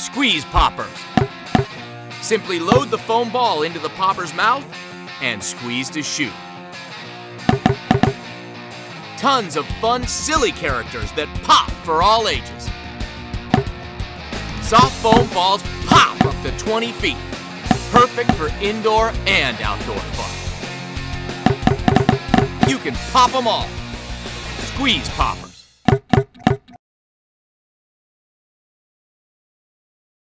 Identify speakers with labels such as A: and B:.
A: squeeze poppers. Simply load the foam ball into the popper's mouth and squeeze to shoot. Tons of fun, silly characters that pop for all ages. Soft foam balls pop up to 20 feet. Perfect for indoor and outdoor fun. You can pop them all. Squeeze poppers.